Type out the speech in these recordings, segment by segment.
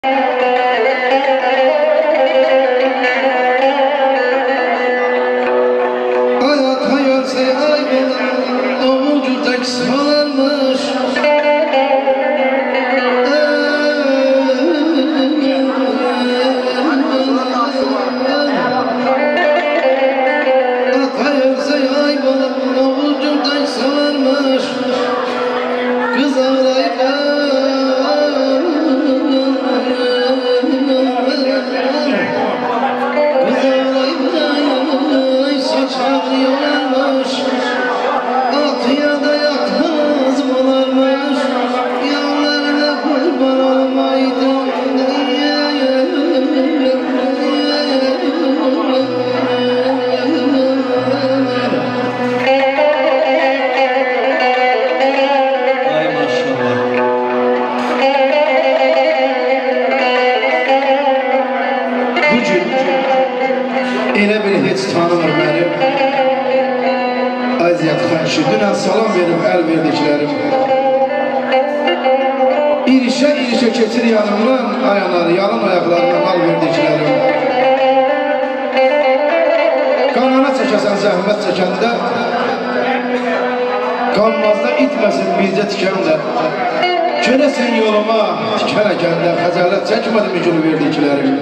Dünən salam verib əl verdiklərim İrişə keçir yanımdan ayanar, yalın ayaqlarından al verdiklərim Qanana çəkəsən zəhmət çəkəndə Qanmazda itməsin bizdə tikəndə Görəsən yoluma tikən əkəndə Xəcalət çəkmədim gül verdiklərim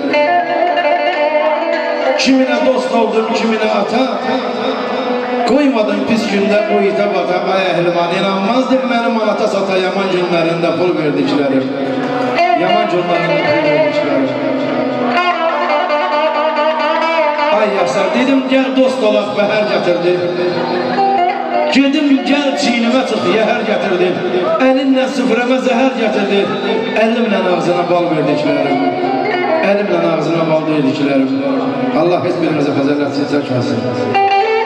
Kiminə dost oldum, kiminə ata Qoymadım pis gündə o itə bata ay əhliman İnanmazdım mənim anata sata yaman günlərində pul verdiklərim Yaman günlərində pul verdiklərim Ay Yasar dedim gəl dost olaq bəhər gətirdi Gedim gəl çiynimə çıx yəhər gətirdi Əlinlə süfrəmə zəhər gətirdi Əlimlə ağzına bal verdiklərim Əlimlə ağzına bal verdiklərim Allah heç birimizə xəzələtsiz çəkməsin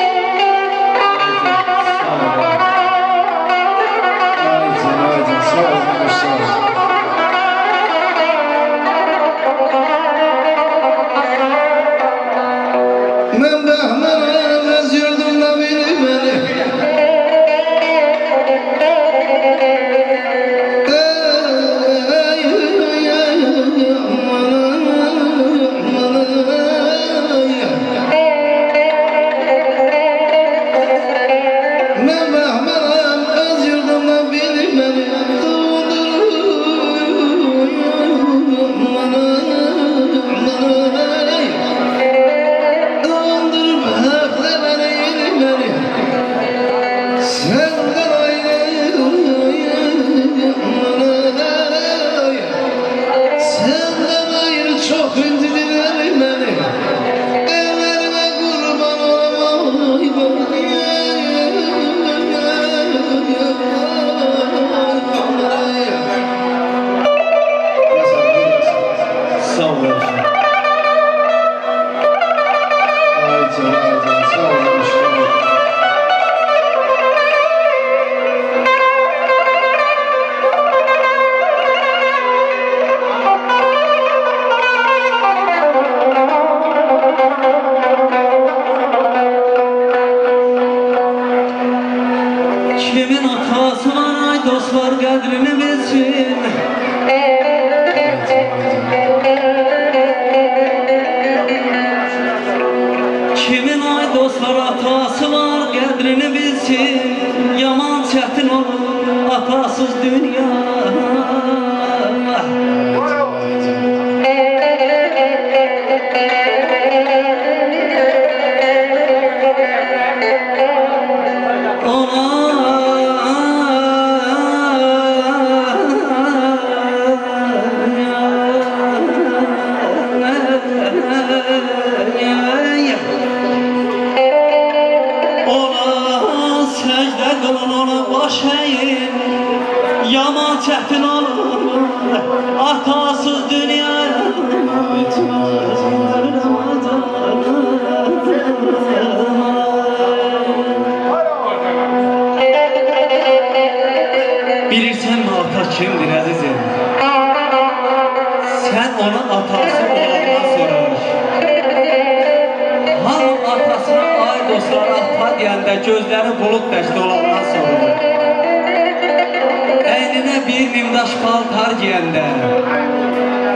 Gözləri bulud dəşdə olandan sonra əyninə bir nimdaş paltar giyəndə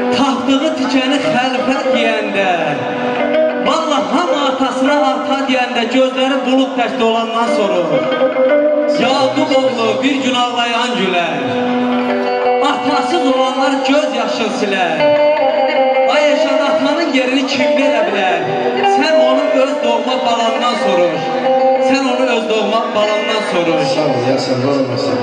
Atdığı tikəni xəlifə deyəndə, vallahi hamı atasına ata deyəndə gözləri bulud təkdə olandan sorur. Yaqub oğlu bir gün ağlayan gülər, atasız olanlar göz yaşın silər. Ay Eşad, atanın yerini kim verə bilər? Sən onu öz doğma balandan soruş. Sən onu öz doğma balandan soruş. Sağ ol, Yasin, var olasın.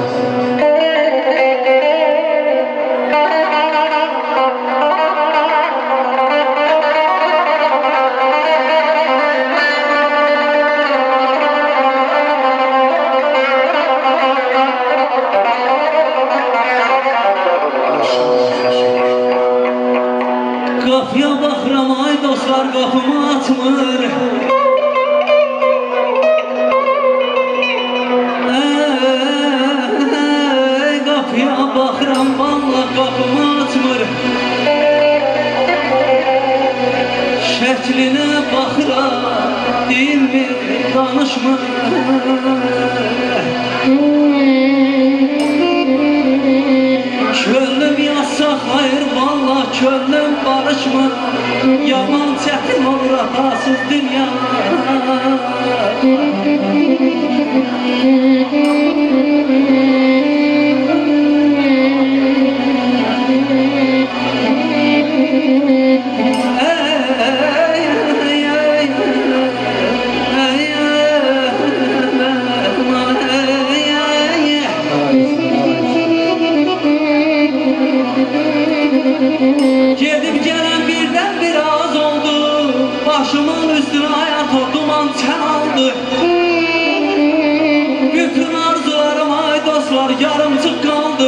Qapıya baxıram, ay dostlar, qapımı açmır. Qapıya baxıram, vallahi qapımı açmır. Şəklinə baxıram, dilmi danışmır. Könlüm yazsa hayır, vallahi könlüm barışmır. Yaman çətin olur atasız dünya. Gedib gələn birdən bir az oldu, başımın üstünə ayaq o duman çən aldı. Bütün arzularım ay dostlar yarımçıq qaldı.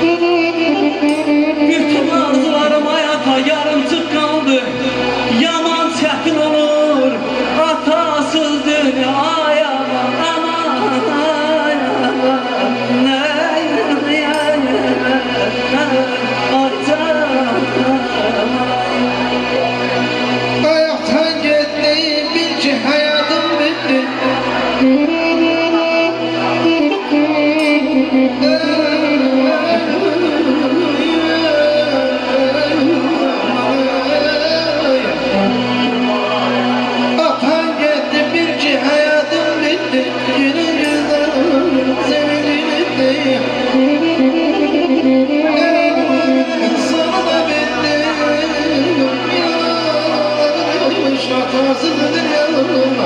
Bütün arzularım ayata yarımçıq qaldı. Yaman çətin olur atasız dünyaya. Hayattan gitti, bil ki hayatım bitti. Atan gitti, bil ki hayatım bitti. Günün güzel, senin bitti. Sana da bitti. Hatasızdır yanıma.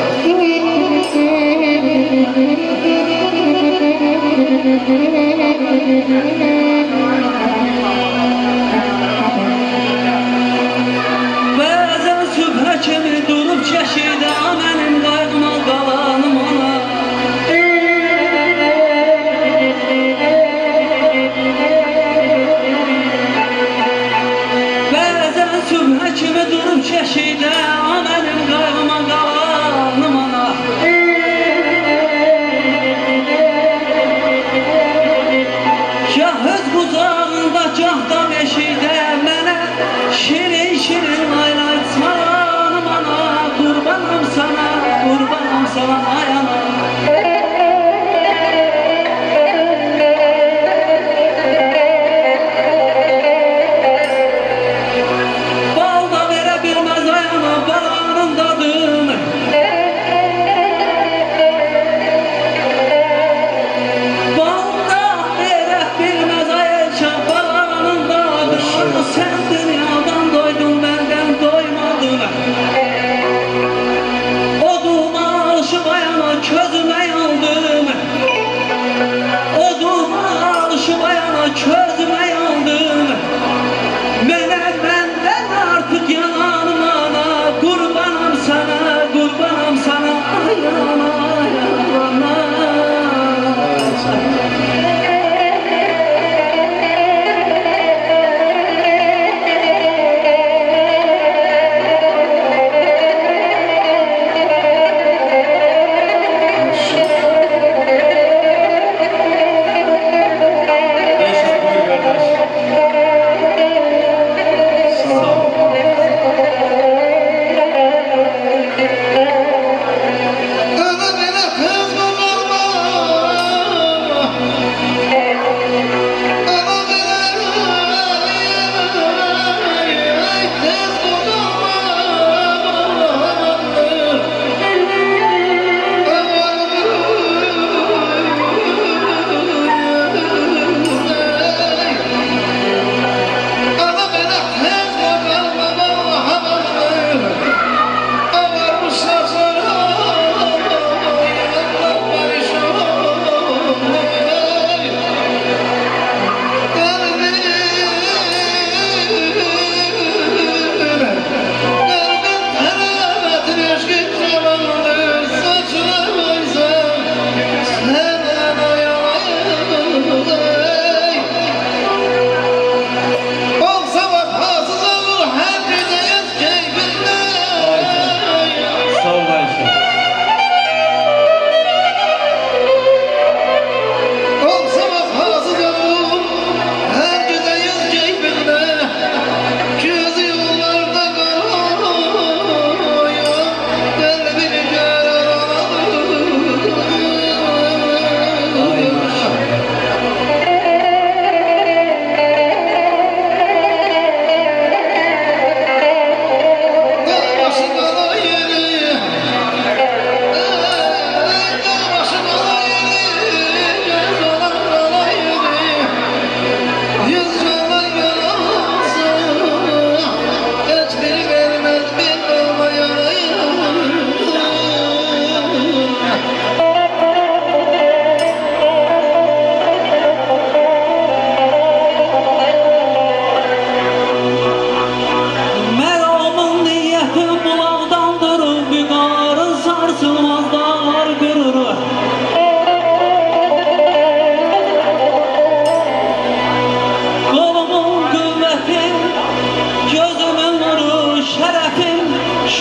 Bəzən sübhə kimi durub çəşidə mənim qayğıma qalanım ona. Bəzən sübhə kimi durub çəşidə mənim qayğıma qalanım ona. Gah öz qucağında, gah da meşidə mənə şirin şirin aylatsmanım ana. Qurbanım sana ay ana. Bal da verə bilməz ay ana balanın dadını. Bal da verə bilməz ay Elşan balanın dadını. Sen dünyadan doydun, benden doymadın. O duman aşık ayana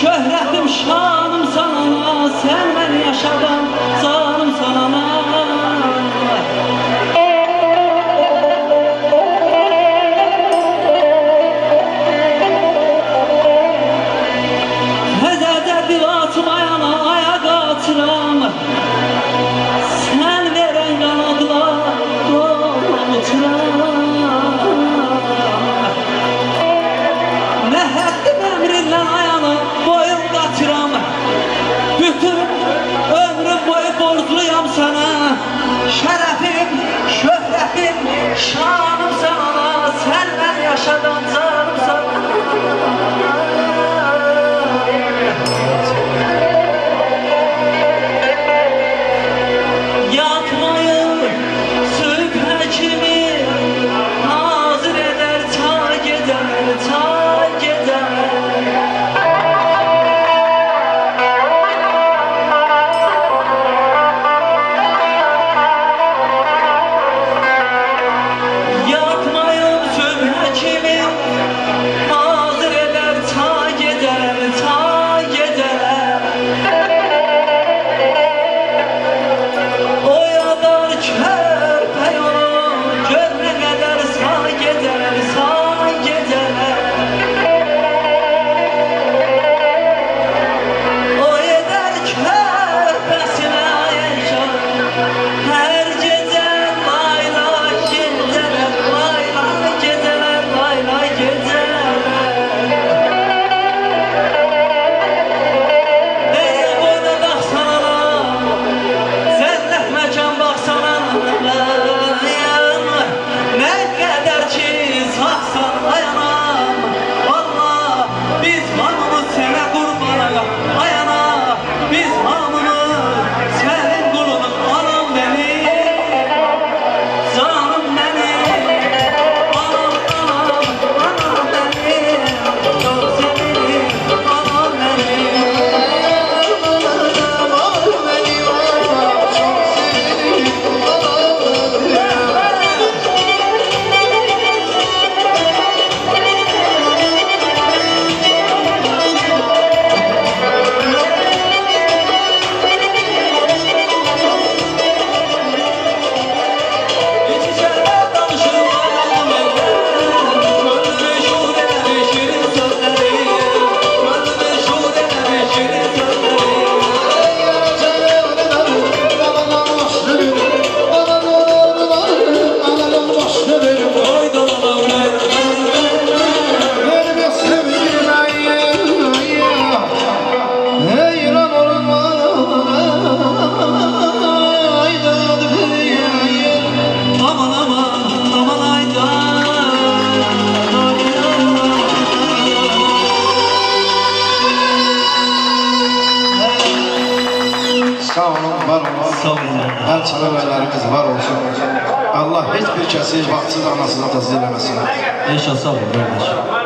şöhretim, şanım sana, sen beni yaşadan, canım sana. Nezədə dil açmayana ayak açıram, sen veren qanadla doğum uçuram. Ne həddim əmrinlə ayağını boyum qaçıram, bütün ömrüm boyu borcluyam sana. Şərəfim, şöhrətim, şanım sana, sen ben yaşadan canım sana. Yatmayın sübhə kimi hazır eder ta gecələr, ta gecələr. Yatmayın sübhə kimi hazır eder ta gecələr, ta gecələr. Oyadar körpə yolu, görmə qədər sağ gecələr, sağ gecələr. Oyadar körpəsinə yaşar, hər gecə laylay gecələr, laylay gecələr, laylay gecələr. Ey boyda baxsana, zəllət məkan baxsana, nə qədər ki sağsan dayanam. Valla biz hamımız sənə qurbanıq, ayana. Biz hamımız sənin qulunuz, anam benim, canım benim. Anam, anam, anam benim, çok sevinim, anam benim. İç içədə danışır ayağım eller, gönlümü şuur eder şirin sözləri, gönlümü şuur eder şirin sözləri. Oy dolana ulan, aman aman, aman ayda. Sağ olun, var olun. Sağ olun. Hər çələbələrimiz var olsun. Allah heç bir kəsi vaxtsız anasını təsir eləməsin. İnşallah sağ olun kardeş.